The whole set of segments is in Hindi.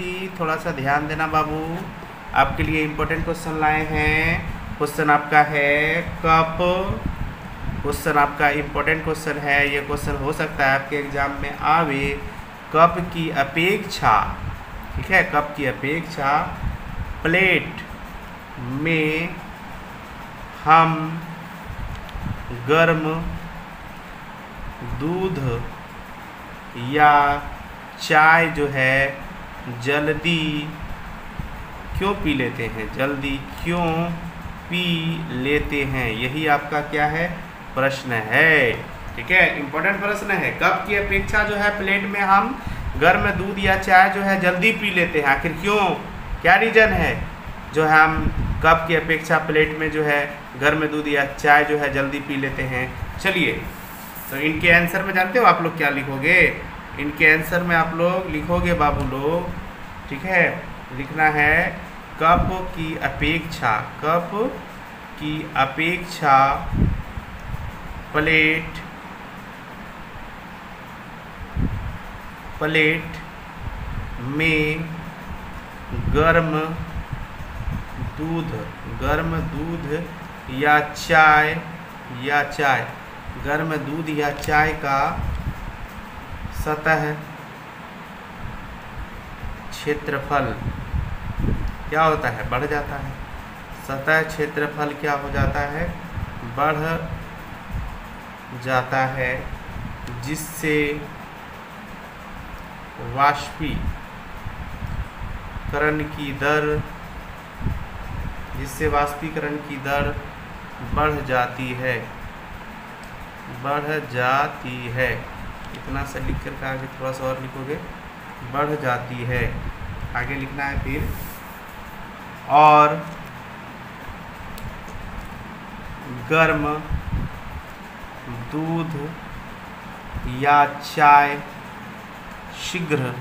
विद्यार्थी थोड़ा सा ध्यान देना बाबू, आपके लिए इम्पोर्टेंट क्वेश्चन लाए हैं। क्वेश्चन आपका है कप। क्वेश्चन आपका इम्पोर्टेंट क्वेश्चन है, ये क्वेश्चन हो सकता है आपके एग्जाम में आवे। कप की अपेक्षा, ठीक है, कप की अपेक्षा प्लेट में हम गर्म दूध या चाय जो है जल्दी क्यों पी लेते हैं, जल्दी क्यों पी लेते हैं, यही आपका क्या है, प्रश्न है। ठीक है, इम्पोर्टेंट प्रश्न है। कप की अपेक्षा जो है प्लेट में हम गर्म दूध या चाय जो है जल्दी पी लेते हैं, आखिर क्यों, क्या रीजन है जो है हम कप की अपेक्षा प्लेट में जो है गर्म दूध या चाय जो है जल्दी पी लेते हैं। चलिए, तो इनके आंसर में जानते हो आप लोग क्या लिखोगे, इनके आंसर में आप लोग लिखोगे बाबू लोग, ठीक है, लिखना है कप की अपेक्षा, कप की अपेक्षा प्लेट में गर्म दूध या चाय गर्म दूध या चाय का सतह क्षेत्रफल क्या होता है, बढ़ जाता है। सतह क्षेत्रफल क्या हो जाता है, बढ़ जाता है, जिससे वाष्पीकरण की दर बढ़ जाती है। इतना सा लिख कर आगे थोड़ा सा और लिखोगे, बढ़ जाती है। आगे लिखना है फिर, और गर्म दूध या चाय शीघ्र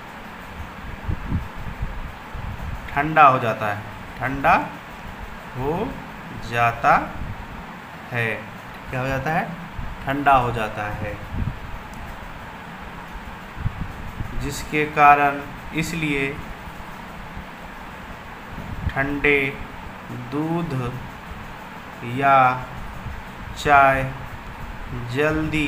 ठंडा हो जाता है, ठंडा हो जाता है, क्या हो जाता है, ठंडा हो जाता है, जिसके कारण, इसलिए ठंडे दूध या चाय जल्दी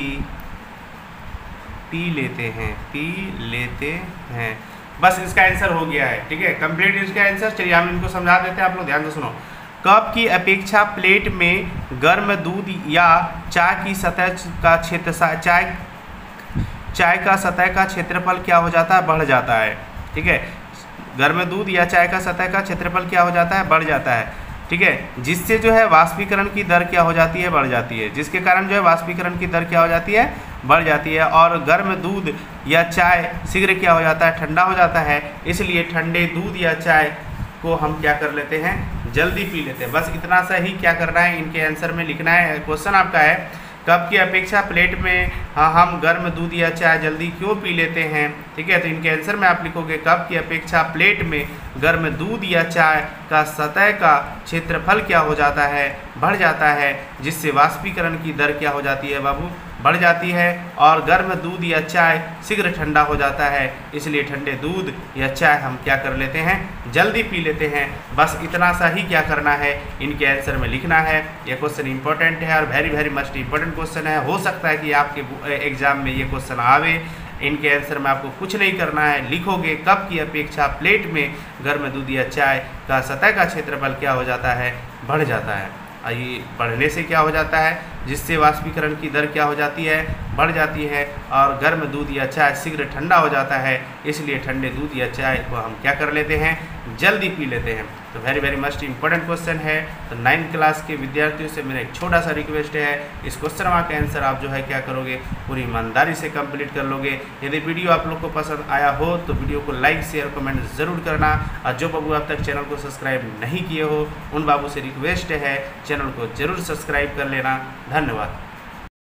पी लेते हैं। बस इसका आंसर हो गया है, ठीक है, कंप्लीट इसका आंसर। चलिए हम इनको समझा देते हैं, आप लोग ध्यान से सुनो। कप की अपेक्षा प्लेट में गर्म दूध या चाय की सतह का क्षेत्र चाय का सतह का क्षेत्रफल क्या हो जाता है, बढ़ जाता है। ठीक है, गर्म दूध या चाय का सतह का क्षेत्रफल क्या हो जाता है, बढ़ जाता है। ठीक है, जिससे जो है वाष्पीकरण की दर क्या हो जाती है, बढ़ जाती है, जिसके कारण जो है वाष्पीकरण की दर क्या हो जाती है, बढ़ जाती है। और गर्म दूध या चाय शीघ्र क्या हो जाता है, ठंडा हो जाता है, इसलिए ठंडे दूध या चाय को हम क्या कर लेते हैं, जल्दी पी लेते हैं। बस इतना सा ही क्या करना है, इनके आंसर में लिखना है। क्वेश्चन आपका है कप की अपेक्षा प्लेट में हम गर्म दूध या चाय जल्दी क्यों पी लेते हैं। ठीक है, तो इनके आंसर में आप लिखोगे कप की अपेक्षा प्लेट में गर्म दूध या चाय का सतह का क्षेत्रफल क्या हो जाता है, बढ़ जाता है, जिससे वाष्पीकरण की दर क्या हो जाती है बाबू, बढ़ जाती है। और गर्म दूध या चाय शीघ्र ठंडा हो जाता है, इसलिए ठंडे दूध या चाय हम क्या कर लेते हैं, जल्दी पी लेते हैं। बस इतना सा ही क्या करना है, इनके आंसर में लिखना है। ये क्वेश्चन इंपॉर्टेंट है और very very must important question है। हो सकता है कि आपके एग्जाम में ये क्वेश्चन आवे। इनके आंसर में आपको कुछ नहीं करना है, लिखोगे कप की अपेक्षा प्लेट में गर्म दूध या चाय का सतह का क्षेत्रफल क्या हो जाता है, बढ़ जाता है। ये बढ़ने से क्या हो जाता है, जिससे वाष्पीकरण की दर क्या हो जाती है, बढ़ जाती है। और गर्म दूध या चाय शीघ्र ठंडा हो जाता है, इसलिए ठंडे दूध या चाय को हम क्या कर लेते हैं, जल्दी पी लेते हैं। तो very very must important question है। तो 9th क्लास के विद्यार्थियों से मेरा एक छोटा सा रिक्वेस्ट है, इस क्वेश्चन का आंसर आप जो है क्या करोगे, पूरी ईमानदारी से कंप्लीट कर लोगे। यदि वीडियो आप लोग को पसंद आया हो तो वीडियो को लाइक शेयर कमेंट ज़रूर करना। और जो बाबू अब तक चैनल को सब्सक्राइब नहीं किए हो, उन बाबू से रिक्वेस्ट है चैनल को जरूर सब्सक्राइब कर लेना। धन्यवाद।